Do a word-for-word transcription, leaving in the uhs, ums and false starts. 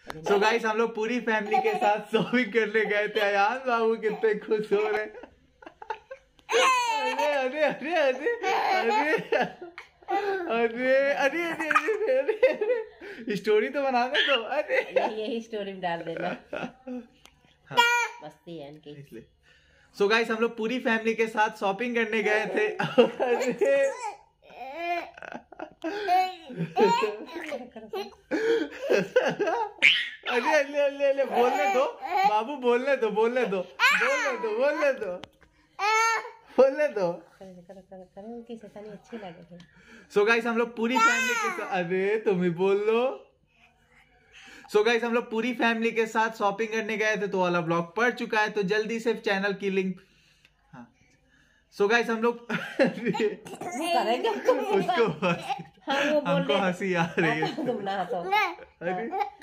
सो so guys हम लोग पूरी फैमिली के साथ शॉपिंग करने गए थे। अयान बाबू कितने खुश हो रहे। अरे अरे अरे अरे अरे अरे अरे अरे अरे अरे स्टोरी तो बनाने दो। अरे यही स्टोरी में डाल देना। हाँ। मस्ती है इनकी। इसलिए सो so गाइस हम लोग पूरी फैमिली के साथ शॉपिंग करने गए थे। अरे अरे अरे अरे अरे बोलने दो बाबू, बोलने दो बोलने दो बोलने दो बोलने दो बोलने दो। उनकी शैतानी अच्छी लगे। सो गाइस हम लोग पूरी फैमिली के साथ, अरे तुम ही बोल लो। सो गाइस हम लोग पूरी फैमिली के साथ शॉपिंग करने गए थे, तो वाला ब्लॉग पड़ चुका है, तो जल्दी से चैनल की लिंक। हाँ सो गाइस हम लोग उसको हमको हंसी आ रही है। तुम ना हंसो। अरे